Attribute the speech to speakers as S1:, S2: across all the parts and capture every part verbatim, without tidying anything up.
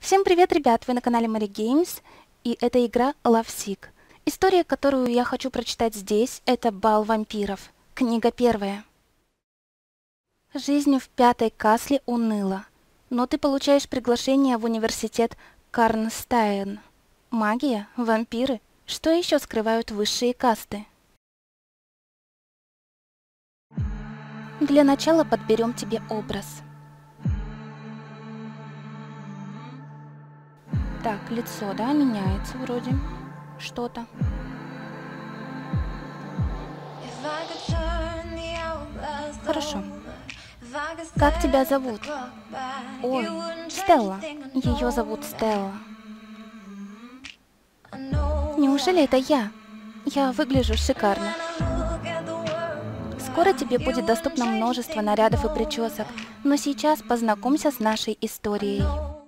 S1: Всем привет, ребят! Вы на канале Mary Games, и это игра Lovesick. История, которую я хочу прочитать здесь, это «Бал вампиров». Книга первая. Жизнь в пятой касле уныла, но ты получаешь приглашение в университет Карнстайн. Магия, вампиры, что еще скрывают высшие касты? Для начала подберем тебе образ. Так, лицо, да, меняется вроде что-то. Хорошо. Как тебя зовут? Ой, Стелла. Ее зовут Стелла. Неужели это я? Я выгляжу шикарно. Скоро тебе будет доступно множество нарядов и причесок, но сейчас познакомься с нашей историей.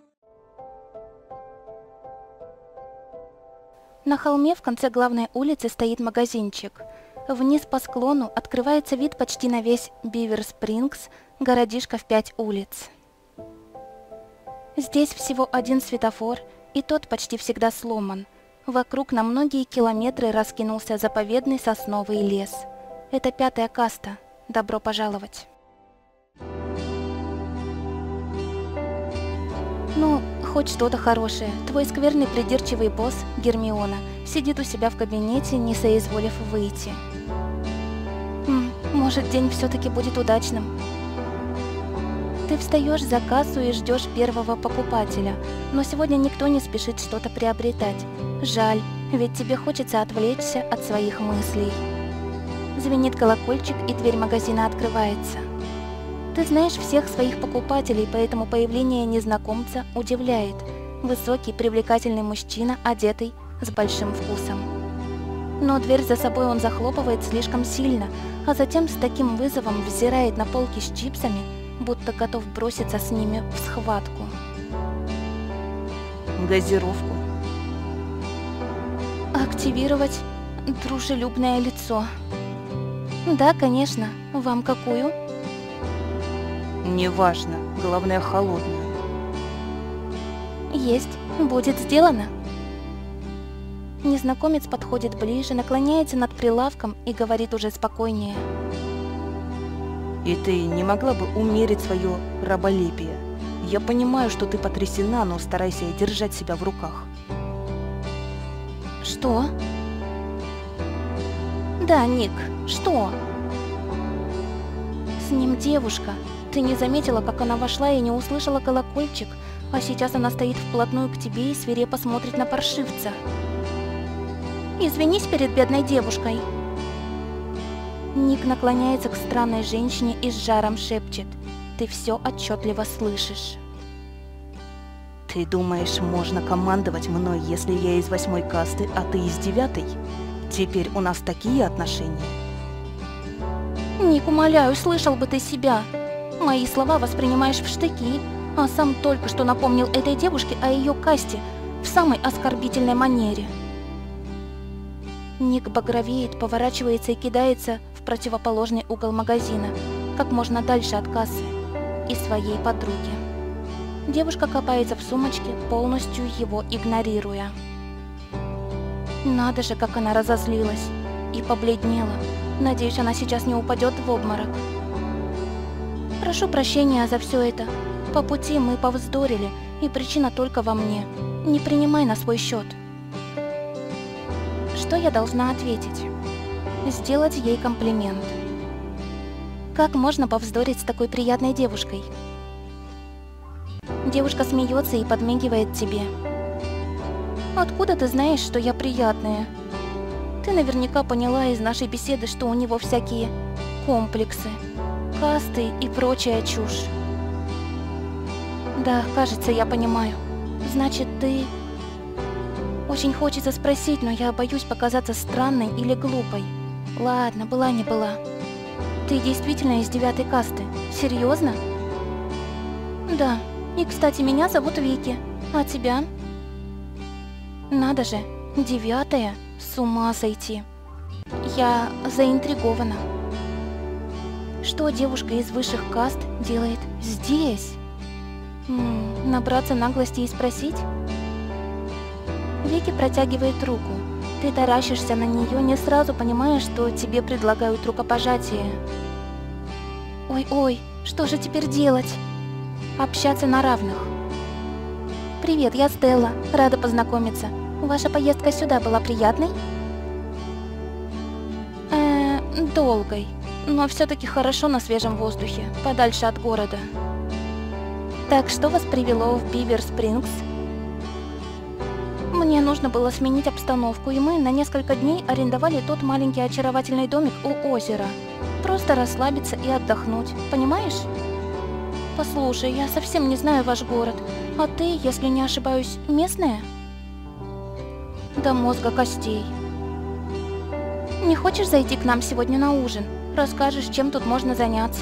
S1: На холме в конце главной улицы стоит магазинчик. Вниз по склону открывается вид почти на весь Бивер-Спрингс, городишко в пять улиц. Здесь всего один светофор, и тот почти всегда сломан. Вокруг на многие километры раскинулся заповедный сосновый лес. Это пятая каста. Добро пожаловать. Ну, хоть что-то хорошее. Твой скверный придирчивый босс, Гермиона, сидит у себя в кабинете, не соизволив выйти. М, может, день все-таки будет удачным. Ты встаешь за кассу и ждешь первого покупателя, но сегодня никто не спешит что-то приобретать. Жаль, ведь тебе хочется отвлечься от своих мыслей. Звенит колокольчик, и дверь магазина открывается. Ты знаешь всех своих покупателей, поэтому появление незнакомца удивляет. Высокий, привлекательный мужчина, одетый с большим вкусом. Но дверь за собой он захлопывает слишком сильно, а затем с таким вызовом взирает на полки с чипсами, будто готов броситься с ними в схватку.
S2: Газировку.
S1: Активировать дружелюбное лицо. Да, конечно. Вам какую?
S2: Неважно, главное холодную.
S1: Есть, будет сделано. Незнакомец подходит ближе, наклоняется над прилавком и говорит уже спокойнее.
S2: И ты не могла бы умерить свое раболепие? Я понимаю, что ты потрясена, но старайся держать себя в руках.
S1: Что? Да, Ник, что? С ним девушка. Ты не заметила, как она вошла и не услышала колокольчик, а сейчас она стоит вплотную к тебе и свирепо смотрит на паршивца. Извинись перед бедной девушкой. Ник наклоняется к странной женщине и с жаром шепчет. Ты все отчетливо слышишь.
S2: Ты думаешь, можно командовать мной, если я из восьмой касты, а ты из девятой? Теперь у нас такие отношения?
S1: Ник, умоляю, слышал бы ты себя. Мои слова воспринимаешь в штыки, а сам только что напомнил этой девушке о ее касте в самой оскорбительной манере. Ник багровеет, поворачивается и кидается в противоположный угол магазина, как можно дальше от кассы и своей подруги. Девушка копается в сумочке, полностью его игнорируя. Надо же, как она разозлилась и побледнела. Надеюсь, она сейчас не упадет в обморок. Прошу прощения за все это. По пути мы повздорили, и причина только во мне. Не принимай на свой счет. Что я должна ответить? Сделать ей комплимент. Как можно повздорить с такой приятной девушкой? Девушка смеется и подмигивает тебе. Откуда ты знаешь, что я приятная? Ты наверняка поняла из нашей беседы, что у него всякие комплексы, касты и прочая чушь. Да, кажется, я понимаю. Значит, ты... Очень хочется спросить, но я боюсь показаться странной или глупой. Ладно, была не была. Ты действительно из девятой касты? Серьезно? Да. И, кстати, меня зовут Вики. А тебя? Надо же, девятая? С ума сойти. Я заинтригована. Что девушка из высших каст делает здесь? М, набраться наглости и спросить? Вики протягивает руку. Ты таращишься на нее, не сразу понимаешь, что тебе предлагают рукопожатие. Ой-ой, что же теперь делать? Общаться на равных. Привет, я Стелла. Рада познакомиться. Ваша поездка сюда была приятной? Э, долгой. Но все-таки хорошо на свежем воздухе, подальше от города. Так, что вас привело в Бивер Спрингс? Мне нужно было сменить обстановку, и мы на несколько дней арендовали тот маленький очаровательный домик у озера. Просто расслабиться и отдохнуть, понимаешь? Послушай, я совсем не знаю ваш город, а ты, если не ошибаюсь, местная? До мозга костей. Не хочешь зайти к нам сегодня на ужин? Расскажешь, чем тут можно заняться.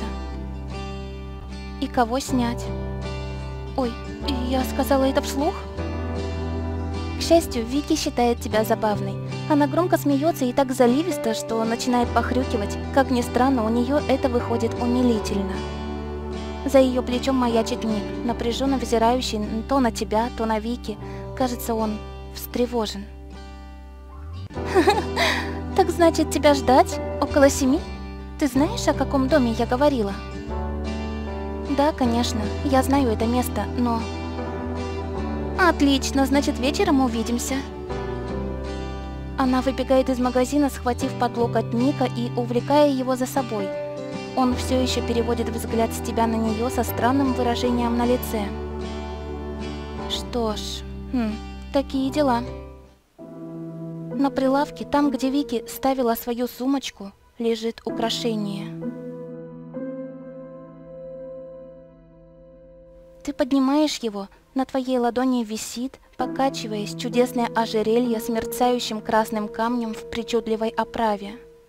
S1: И кого снять? Ой, я сказала это вслух? К счастью, Вики считает тебя забавной. Она громко смеется и так заливисто, что начинает похрюкивать. Как ни странно, у нее это выходит умилительно. За ее плечом маячит Ник, напряженно взирающий то на тебя, то на Вики. Кажется, он встревожен. Так значит, тебя ждать? Около семи? Ты знаешь, о каком доме я говорила? Да, конечно, я знаю это место, но... Отлично, значит, вечером увидимся. Она выбегает из магазина, схватив под локоть Ника и увлекая его за собой. Он все еще переводит взгляд с тебя на нее со странным выражением на лице. Что ж, хм, такие дела. На прилавке, там, где Вики ставила свою сумочку, лежит украшение. Ты поднимаешь его, на твоей ладони висит, покачиваясь, чудесное ожерелье с мерцающим красным камнем в причудливой оправе.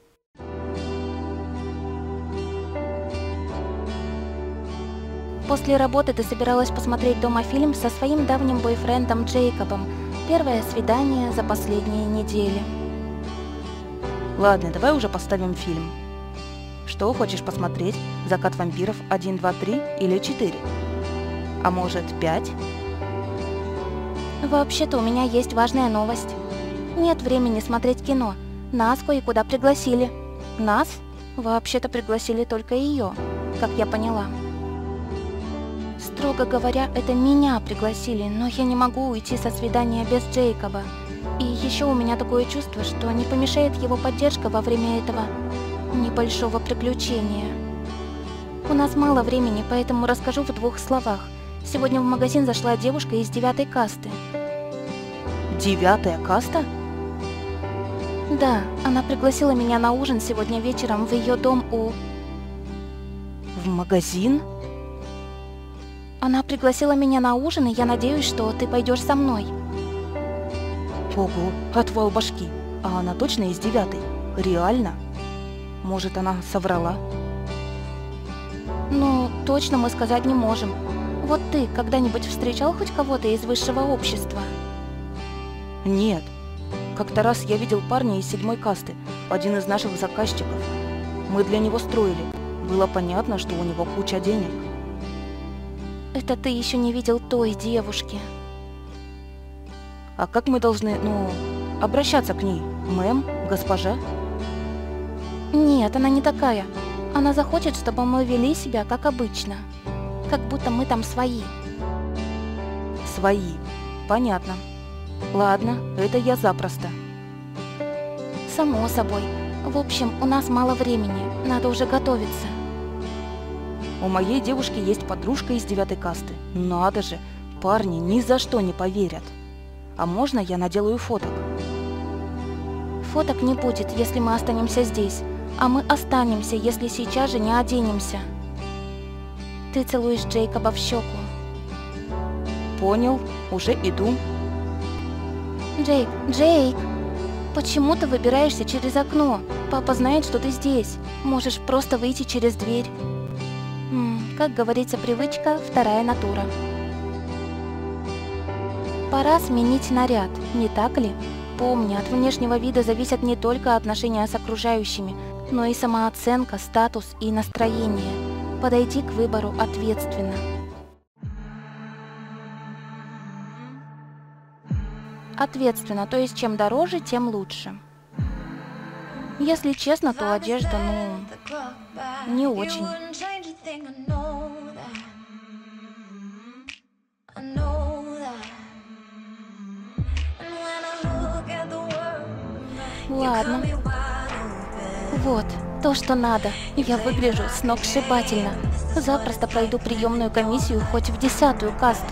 S1: После работы ты собиралась посмотреть дома фильм со своим давним бойфрендом Джейкобом. Первое свидание за последние недели.
S2: Ладно, давай уже поставим фильм. Что хочешь посмотреть? «Закат вампиров» один, два, три или четыре? А может, пять?
S1: Вообще-то у меня есть важная новость. Нет времени смотреть кино. Нас кое-куда пригласили. Нас? Вообще-то пригласили только ее, как я поняла. Строго говоря, это меня пригласили, но я не могу уйти со свидания без Джейкоба. И еще у меня такое чувство, что не помешает его поддержка во время этого небольшого приключения. У нас мало времени, поэтому расскажу в двух словах. Сегодня в магазин зашла девушка из девятой касты.
S2: Девятая каста?
S1: Да, она пригласила меня на ужин сегодня вечером в ее дом у...
S2: В магазин?
S1: Она пригласила меня на ужин, и я надеюсь, что ты пойдешь со мной.
S2: Ого, отвал башки. А она точно из девятой? Реально? Может, она соврала?
S1: Ну, точно мы сказать не можем. Вот ты когда-нибудь встречал хоть кого-то из высшего общества?
S2: Нет. Как-то раз я видел парня из седьмой касты, один из наших заказчиков. Мы для него строили. Было понятно, что у него куча денег.
S1: Это ты еще не видел той девушки.
S2: А как мы должны, ну, обращаться к ней? Мэм? Госпожа?
S1: Нет, она не такая. Она захочет, чтобы мы вели себя как обычно. Как будто мы там свои.
S2: Свои. Понятно. Ладно, это я запросто.
S1: Само собой. В общем, у нас мало времени. Надо уже готовиться.
S2: У моей девушки есть подружка из девятой касты. Надо же, парни ни за что не поверят. А можно я наделаю фоток?
S1: Фоток не будет, если мы останемся здесь. А мы останемся, если сейчас же не оденемся. Ты целуешь Джейкоба в щеку.
S2: Понял, уже иду.
S1: Джейк, Джейк! Почему ты выбираешься через окно? Папа знает, что ты здесь. Можешь просто выйти через дверь. М, как говорится, привычка – вторая натура. Пора сменить наряд, не так ли? Помни, от внешнего вида зависят не только отношения с окружающими, но и самооценка, статус и настроение. Подойди к выбору ответственно. Ответственно, то есть чем дороже, тем лучше. Если честно, то одежда, ну, не очень. Ладно. Вот, то, что надо. Я выгляжу сногсшибательно. Запросто пройду приемную комиссию хоть в десятую касту.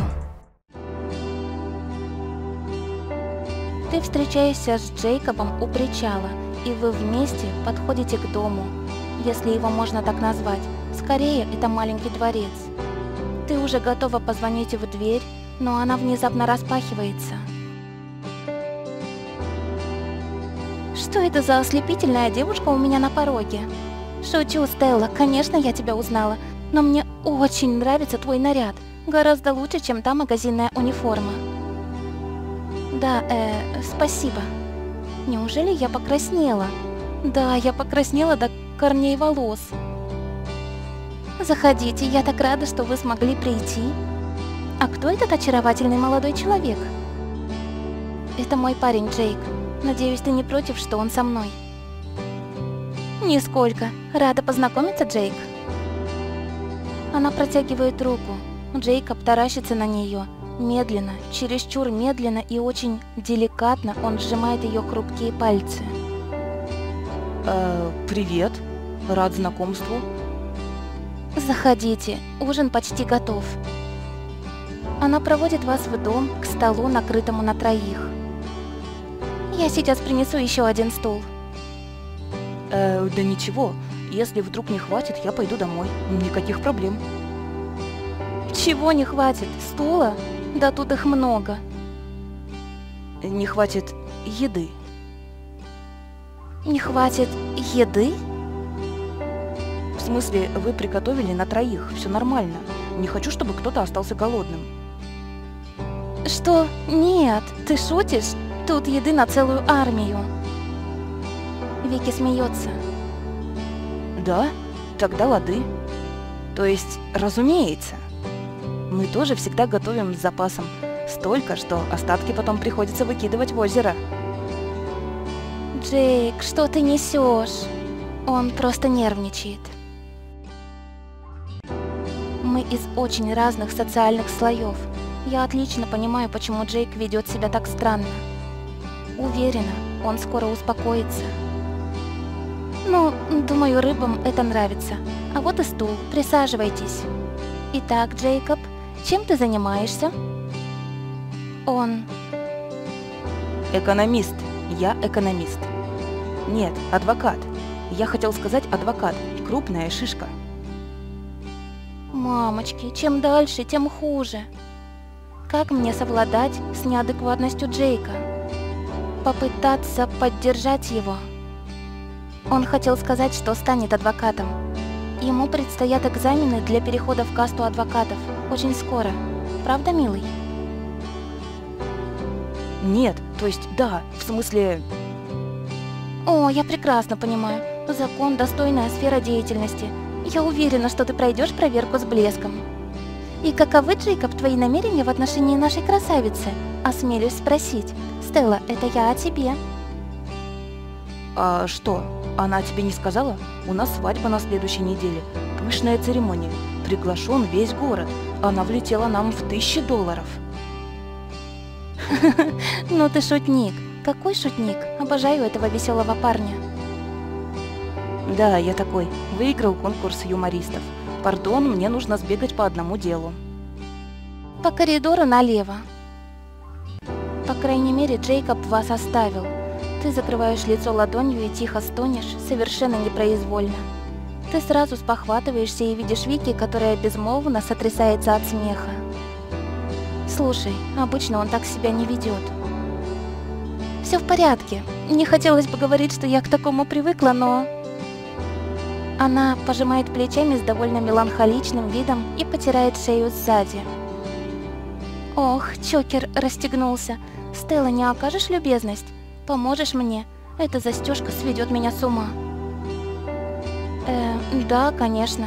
S1: Ты встречаешься с Джейкобом у причала, и вы вместе подходите к дому, если его можно так назвать. Скорее, это маленький дворец. Ты уже готова позвонить в дверь, но она внезапно распахивается. Что это за ослепительная девушка у меня на пороге? Шучу, Стелла, конечно, я тебя узнала, но мне очень нравится твой наряд. Гораздо лучше, чем та магазинная униформа. Да, э, спасибо. Неужели я покраснела? Да, я покраснела до корней волос. Заходите, я так рада, что вы смогли прийти. А кто этот очаровательный молодой человек? Это мой парень Джейк. Надеюсь, ты не против, что он со мной? Нисколько. Рада познакомиться, Джейк. Она протягивает руку. Джейкоб таращится на нее. Медленно, чересчур медленно и очень деликатно он сжимает ее хрупкие пальцы.
S2: Э, привет. Рад знакомству.
S1: Заходите, ужин почти готов. Она проводит вас в дом, к столу, накрытому на троих. Я сейчас принесу еще один стул.
S2: Э, да ничего, если вдруг не хватит, я пойду домой. Никаких проблем.
S1: Чего не хватит? Стула? Да тут их много.
S2: Не хватит еды.
S1: Не хватит еды?
S2: В смысле, вы приготовили на троих, все нормально. Не хочу, чтобы кто-то остался голодным.
S1: Что? Нет, ты шутишь? Тут еды на целую армию. Вики смеется.
S2: Да? Тогда лады. То есть, разумеется. Мы тоже всегда готовим с запасом. Столько, что остатки потом приходится выкидывать в озеро.
S1: Джейк, что ты несешь? Он просто нервничает. Мы из очень разных социальных слоев. Я отлично понимаю, почему Джейк ведет себя так странно. Уверена, он скоро успокоится. Ну, думаю, рыбам это нравится. А вот и стул, присаживайтесь. Итак, Джейкоб, чем ты занимаешься? Он...
S2: Экономист. Я экономист. Нет, адвокат. Я хотел сказать адвокат. Крупная шишка.
S1: Мамочки, чем дальше, тем хуже. Как мне совладать с неадекватностью Джейка? Попытаться поддержать его. Он хотел сказать, что станет адвокатом. Ему предстоят экзамены для перехода в касту адвокатов. Очень скоро. Правда, милый?
S2: Нет, то есть да, в смысле...
S1: О, я прекрасно понимаю. Закон – достойная сфера деятельности. Я уверена, что ты пройдешь проверку с блеском. И каковы, Джейкоб, твои намерения в отношении нашей красавицы? Осмелюсь спросить. Стелла, это я о тебе.
S2: А что, она тебе не сказала? У нас свадьба на следующей неделе. Пышная церемония. Приглашен весь город. Она влетела нам в тысячи долларов.
S1: Ну ты шутник. Какой шутник? Обожаю этого веселого парня.
S2: Да, я такой. Выиграл конкурс юмористов. Пардон, мне нужно сбегать по одному делу.
S1: По коридору налево. По крайней мере, Джейкоб вас оставил. Ты закрываешь лицо ладонью и тихо стонешь, совершенно непроизвольно. Ты сразу спохватываешься и видишь Вики, которая безмолвно сотрясается от смеха. Слушай, обычно он так себя не ведет. Все в порядке. Не хотелось бы говорить, что я к такому привыкла, но... Она пожимает плечами с довольно меланхоличным видом и потирает шею сзади. Ох, чокер расстегнулся. Стелла, не окажешь любезность? Поможешь мне? Эта застежка сведет меня с ума. Э, да, конечно.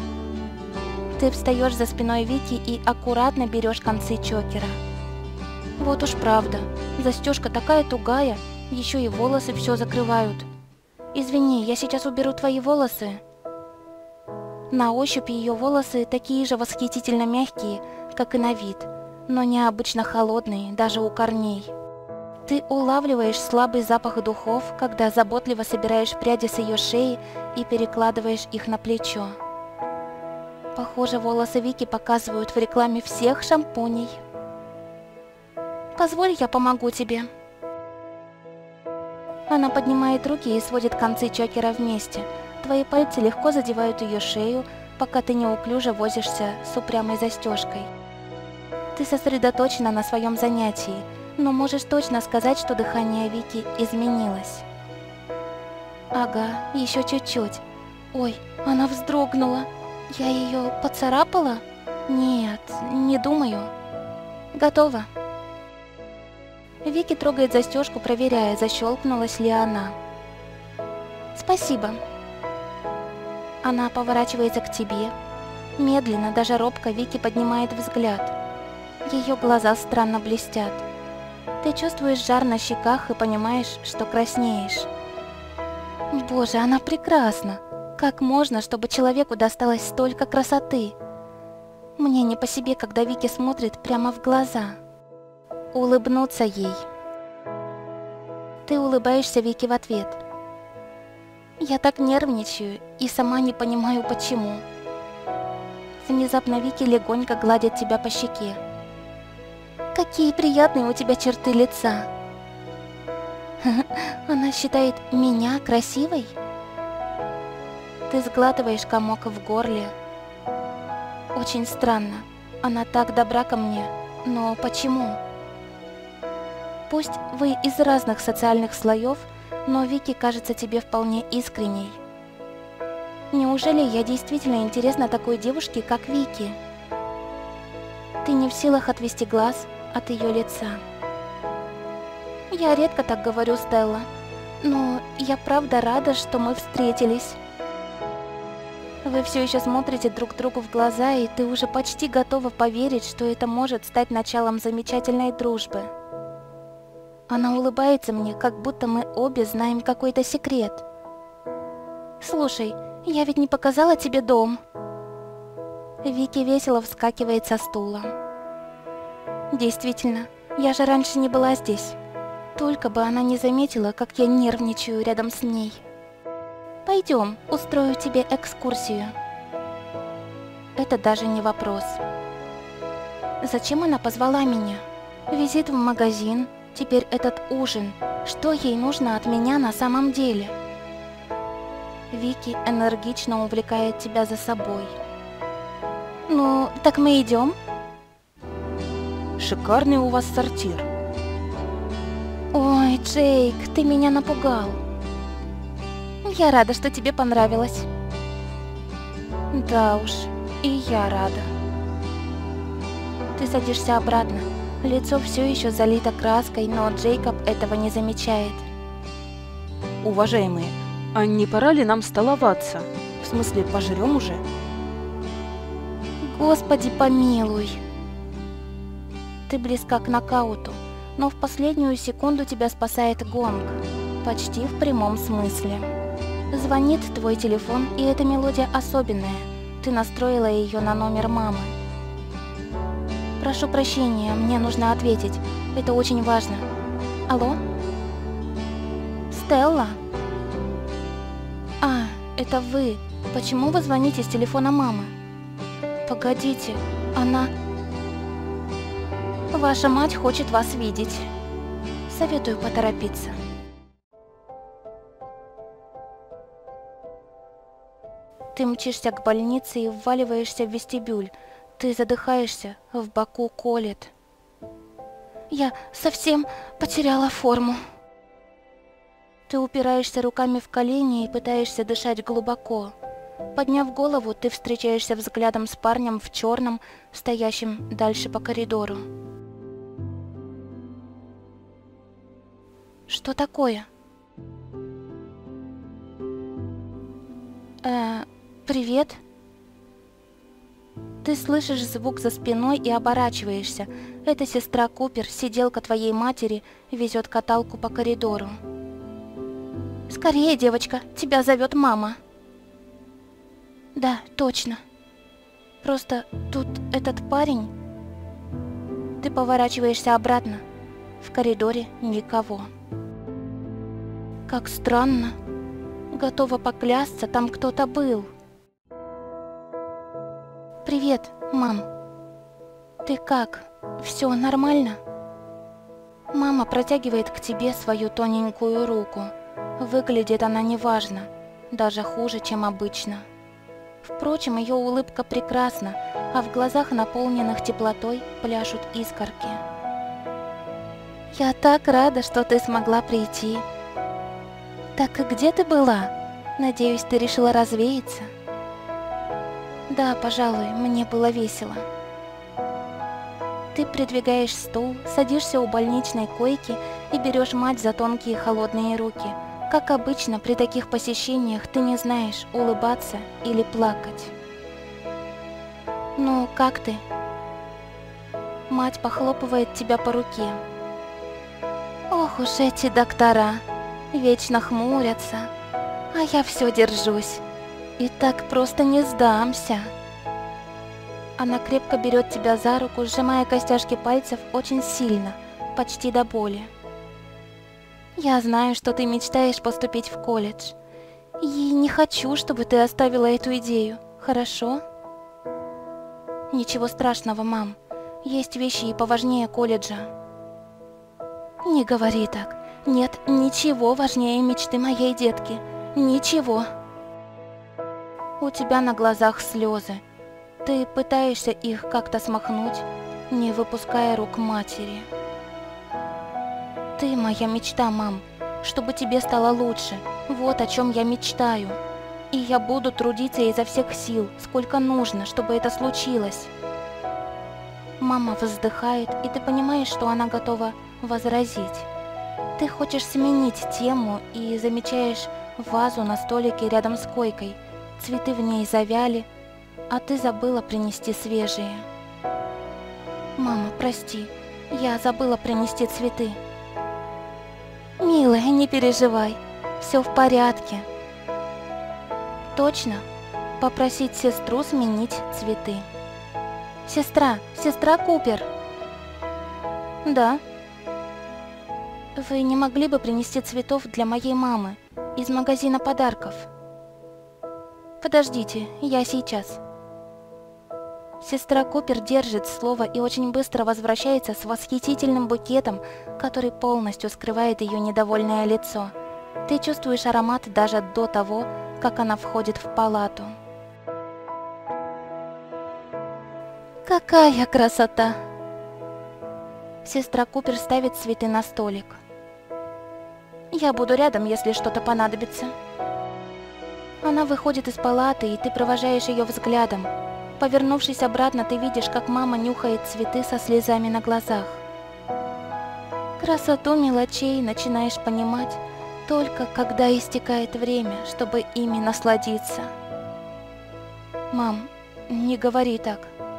S1: Ты встаешь за спиной Вики и аккуратно берешь концы чокера. Вот уж правда, застежка такая тугая, еще и волосы все закрывают. Извини, я сейчас уберу твои волосы. На ощупь ее волосы такие же восхитительно мягкие, как и на вид, но необычно холодные, даже у корней. Ты улавливаешь слабый запах духов, когда заботливо собираешь пряди с ее шеи и перекладываешь их на плечо. Похоже, волосы Вики показывают в рекламе всех шампуней. Позволь, я помогу тебе. Она поднимает руки и сводит концы чокера вместе. Твои пальцы легко задевают ее шею, пока ты неуклюже возишься с упрямой застежкой. Ты сосредоточена на своем занятии, но можешь точно сказать, что дыхание Вики изменилось. Ага, еще чуть-чуть. Ой, она вздрогнула. Я ее поцарапала? Нет, не думаю. Готово. Вики трогает застежку, проверяя, защелкнулась ли она. Спасибо. Она поворачивается к тебе. Медленно, даже робко, Вики поднимает взгляд. Ее глаза странно блестят. Ты чувствуешь жар на щеках и понимаешь, что краснеешь. Боже, она прекрасна. Как можно, чтобы человеку досталось столько красоты? Мне не по себе, когда Вики смотрит прямо в глаза. Улыбнуться ей. Ты улыбаешься Вике в ответ. Я так нервничаю и сама не понимаю, почему. Внезапно Вики легонько гладит тебя по щеке. Какие приятные у тебя черты лица. Она считает меня красивой? Ты сглатываешь комок в горле. Очень странно. Она так добра ко мне. Но почему? Пусть вы из разных социальных слоев, но Вики кажется тебе вполне искренней. Неужели я действительно интересна такой девушке, как Вики? Ты не в силах отвести глаз от ее лица. Я редко так говорю, Стелла, но я правда рада, что мы встретились. Вы все еще смотрите друг другу в глаза, и ты уже почти готова поверить, что это может стать началом замечательной дружбы. Она улыбается мне, как будто мы обе знаем какой-то секрет. Слушай, я ведь не показала тебе дом. Вики весело вскакивает со стула. Действительно, я же раньше не была здесь. Только бы она не заметила, как я нервничаю рядом с ней. Пойдем, устрою тебе экскурсию. Это даже не вопрос. Зачем она позвала меня? Визит в магазин, теперь этот ужин. Что ей нужно от меня на самом деле? Вики энергично увлекает тебя за собой. Ну, так мы идем?
S2: Шикарный у вас сортир.
S1: Ой, Джейк, ты меня напугал. Я рада, что тебе понравилось. Да уж, и я рада. Ты садишься обратно. Лицо все еще залито краской, но Джейкоб этого не замечает.
S2: Уважаемые, а не пора ли нам столоваться? В смысле, пожрем уже?
S1: Господи помилуй. Ты близка к нокауту, но в последнюю секунду тебя спасает гонг. Почти в прямом смысле. Звонит твой телефон, и эта мелодия особенная. Ты настроила ее на номер мамы. Прошу прощения, мне нужно ответить. Это очень важно. Алло? Стелла? А, это вы. Почему вы звоните с телефона мамы? Погодите, она... Ваша мать хочет вас видеть. Советую поторопиться. Ты мчишься к больнице и вваливаешься в вестибюль. Ты задыхаешься, в боку колет. Я совсем потеряла форму. Ты упираешься руками в колени и пытаешься дышать глубоко. Подняв голову, ты встречаешься взглядом с парнем в черном, стоящим дальше по коридору. Что такое? Э, привет. Ты слышишь звук за спиной и оборачиваешься. Это сестра Купер, сиделка твоей матери, везет каталку по коридору. «Скорее, девочка, тебя зовет мама». «Да, точно. Просто тут этот парень...» Ты поворачиваешься обратно. В коридоре никого. Как странно. Готова поклясться, там кто-то был. «Привет, мам. Ты как? Все нормально?» Мама протягивает к тебе свою тоненькую руку. Выглядит она неважно, даже хуже, чем обычно. Впрочем, ее улыбка прекрасна, а в глазах, наполненных теплотой, пляшут искорки. «Я так рада, что ты смогла прийти. Так где ты была? Надеюсь, ты решила развеяться?» «Да, пожалуй, мне было весело». Ты придвигаешь стул, садишься у больничной койки и берешь мать за тонкие холодные руки. Как обычно, при таких посещениях ты не знаешь, улыбаться или плакать. «Ну, как ты?» Мать похлопывает тебя по руке. «Ох уж эти доктора, вечно хмурятся, а я все держусь. И так просто не сдамся». Она крепко берет тебя за руку, сжимая костяшки пальцев очень сильно, почти до боли. «Я знаю, что ты мечтаешь поступить в колледж. И не хочу, чтобы ты оставила эту идею, хорошо?» «Ничего страшного, мам. Есть вещи и поважнее колледжа». «Не говори так. Нет ничего важнее мечты моей детки. Ничего». У тебя на глазах слезы. Ты пытаешься их как-то смахнуть, не выпуская рук матери. «Ты моя мечта, мам. Чтобы тебе стало лучше. Вот о чем я мечтаю. И я буду трудиться изо всех сил, сколько нужно, чтобы это случилось». Мама вздыхает, и ты понимаешь, что она готова возразить. Ты хочешь сменить тему и замечаешь вазу на столике рядом с койкой. Цветы в ней завяли, а ты забыла принести свежие. «Мама, прости, я забыла принести цветы». «Милая, не переживай, все в порядке». «Точно? Попросить сестру сменить цветы». «Сестра, сестра Купер». «Да». «Вы не могли бы принести цветов для моей мамы из магазина подарков?» «Подождите, я сейчас». Сестра Купер держит слово и очень быстро возвращается с восхитительным букетом, который полностью скрывает ее недовольное лицо. Ты чувствуешь аромат даже до того, как она входит в палату. «Какая красота!» Сестра Купер ставит цветы на столик. «Я буду рядом, если что-то понадобится». Она выходит из палаты, и ты провожаешь ее взглядом. Повернувшись обратно, ты видишь, как мама нюхает цветы со слезами на глазах. Красоту мелочей начинаешь понимать только когда истекает время, чтобы ими насладиться. «Мам, не говори так».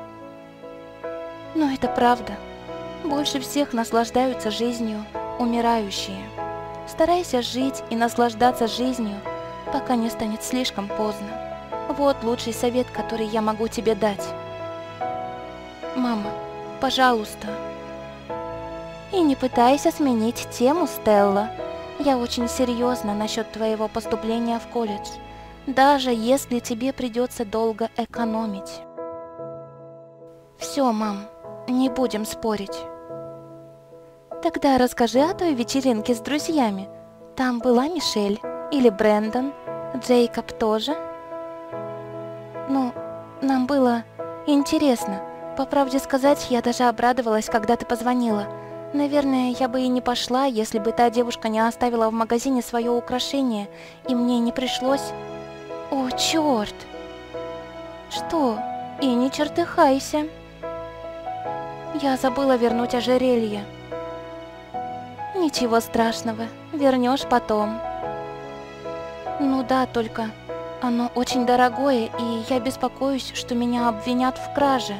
S1: Но это правда. Больше всех наслаждаются жизнью умирающие. Старайся жить и наслаждаться жизнью, пока не станет слишком поздно. Вот лучший совет, который я могу тебе дать. Мама, пожалуйста. И не пытайся сменить тему, Стелла. Я очень серьезно насчет твоего поступления в колледж, даже если тебе придется долго экономить. Все, мам, не будем спорить. Тогда расскажи о той вечеринке с друзьями. Там была Мишель или Брэндон, Джейкоб тоже? Ну, нам было интересно. По правде сказать, я даже обрадовалась, когда ты позвонила. Наверное, я бы и не пошла, если бы та девушка не оставила в магазине свое украшение, и мне не пришлось... О, черт! Что? И не чертыхайся. Я забыла вернуть ожерелье. Ничего страшного, вернешь потом. Ну да, только Оно очень дорогое, и я беспокоюсь, что меня обвинят в краже.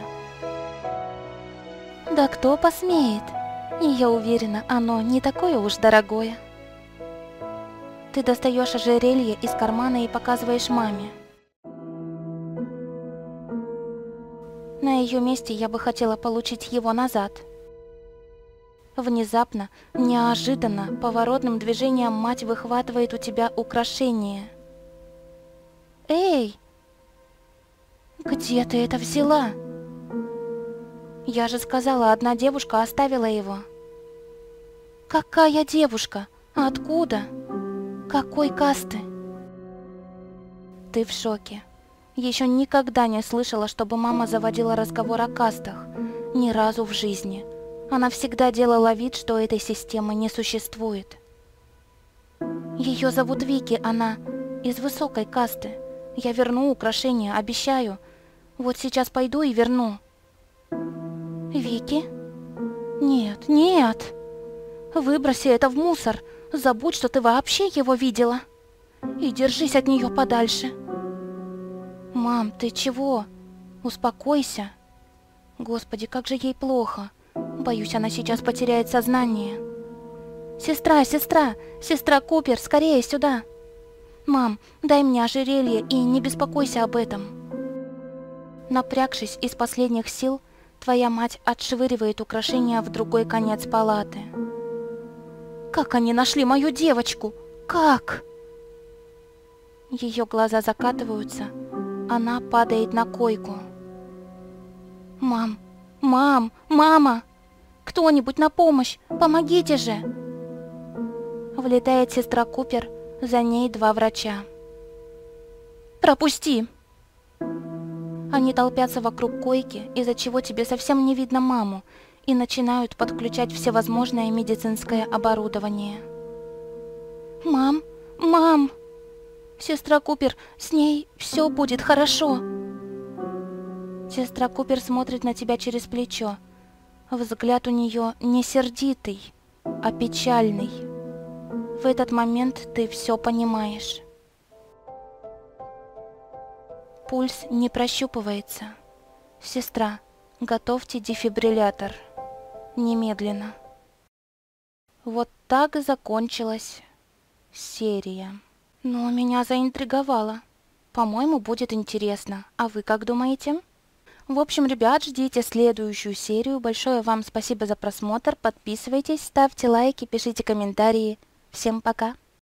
S1: Да кто посмеет? И я уверена, оно не такое уж дорогое. Ты достаешь ожерелье из кармана и показываешь маме. На ее месте я бы хотела получить его назад. Внезапно, неожиданно, поворотным движением мать выхватывает у тебя украшение. Эй! Где ты это взяла? Я же сказала, одна девушка оставила его. Какая девушка? Откуда? Какой касты? Ты в шоке. Еще никогда не слышала, чтобы мама заводила разговор о кастах. Ни разу в жизни. Она всегда делала вид, что этой системы не существует. Ее зовут Вики, она из высокой касты. Я верну украшение, обещаю. Вот сейчас пойду и верну. Вики? Нет, нет. Выброси это в мусор. Забудь, что ты вообще его видела. И держись от нее подальше. Мам, ты чего? Успокойся. Господи, как же ей плохо. Боюсь, она сейчас потеряет сознание. Сестра, сестра, сестра Купер, скорее сюда. Мам, дай мне ожерелье и не беспокойся об этом. Напрягшись из последних сил, твоя мать отшвыривает украшения в другой конец палаты. Как они нашли мою девочку? Как? Ее глаза закатываются. Она падает на койку. Мам, мам, мама! Кто-нибудь на помощь! Помогите же! Влетает сестра Купер, за ней два врача. Пропусти! Они толпятся вокруг койки, из-за чего тебе совсем не видно маму, и начинают подключать всевозможное медицинское оборудование. Мам, мам! Сестра Купер, с ней все будет хорошо. Сестра Купер смотрит на тебя через плечо. Взгляд у нее не сердитый, а печальный. В этот момент ты все понимаешь. Пульс не прощупывается. Сестра, готовьте дефибриллятор. Немедленно. Вот так и закончилась серия. Но меня заинтриговало. По-моему, будет интересно. А вы как думаете? В общем, ребят, ждите следующую серию. Большое вам спасибо за просмотр. Подписывайтесь, ставьте лайки, пишите комментарии. Всем пока!